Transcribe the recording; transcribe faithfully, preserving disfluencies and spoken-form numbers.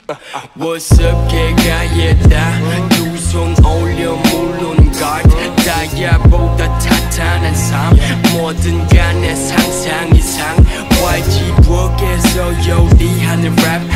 What's up 개가예다 두 손 올려 물론 guard 다이아보다 탄탄한 삶 뭐든 간에 상상 이상 와이지 부엌에서 요리하는 랩